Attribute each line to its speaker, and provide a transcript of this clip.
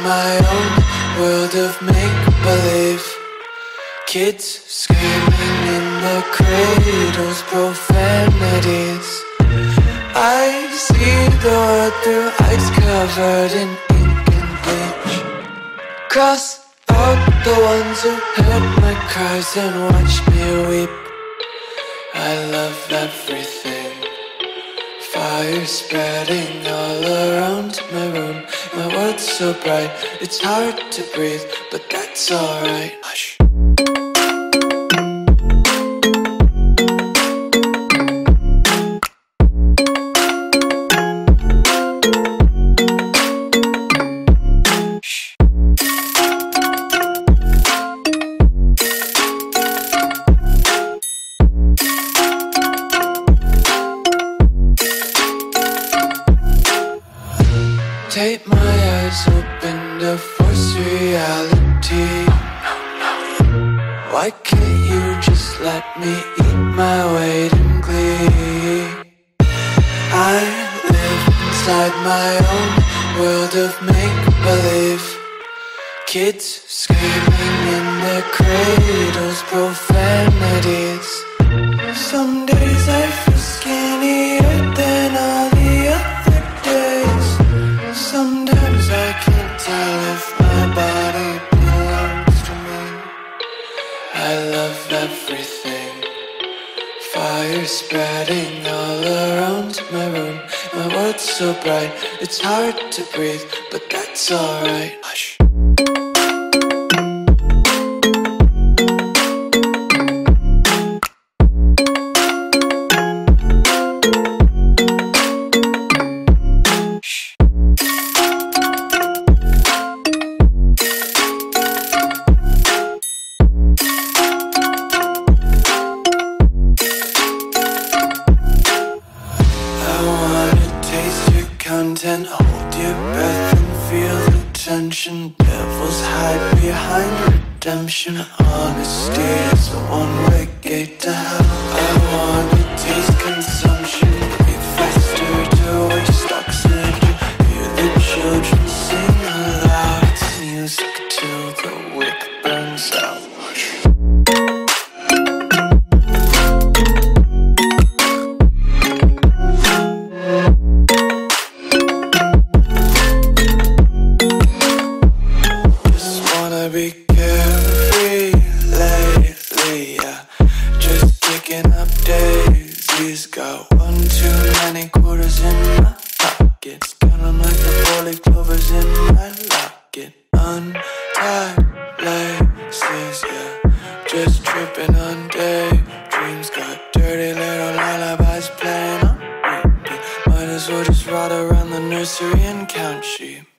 Speaker 1: my own world of make-believe. Kids screaming in the cradles, profanities. I see the world through ice covered in ink and bleach. Cross out the ones who heard my cries and watched me weep. I love everything. Fire spreading all around my room. My world's so bright, it's hard to breathe, but that's alright. Hush. Take my eyes open to force reality. Why can't you just let me eat my weight in glee? I live inside my own world of make-believe. Kids screaming in their cradles, profanities. Some days I feel skinnier than all the other days. Sometimes I can't tell if my body belongs to me. I love everything. Fire spreading all around my room. My world's so bright, it's hard to breathe, but that's alright. Hush. And hold your breath and feel the tension. Devils hide behind redemption. Honesty is a one-way gate to hell. I wanna taste consumption. Breathe faster to waste oxygen. Hear the children sing aloud. It's music till the wick burns out. Be carefree lately, yeah. Just kicking up daisies. Got one too many quarters in my pockets. Count 'em like the four-leaf clovers in my locket. Untied laces, yeah. Just tripping on daydreams. Got dirty little lullabies playing on repeat. Might as well just ride around the nursery and count sheep.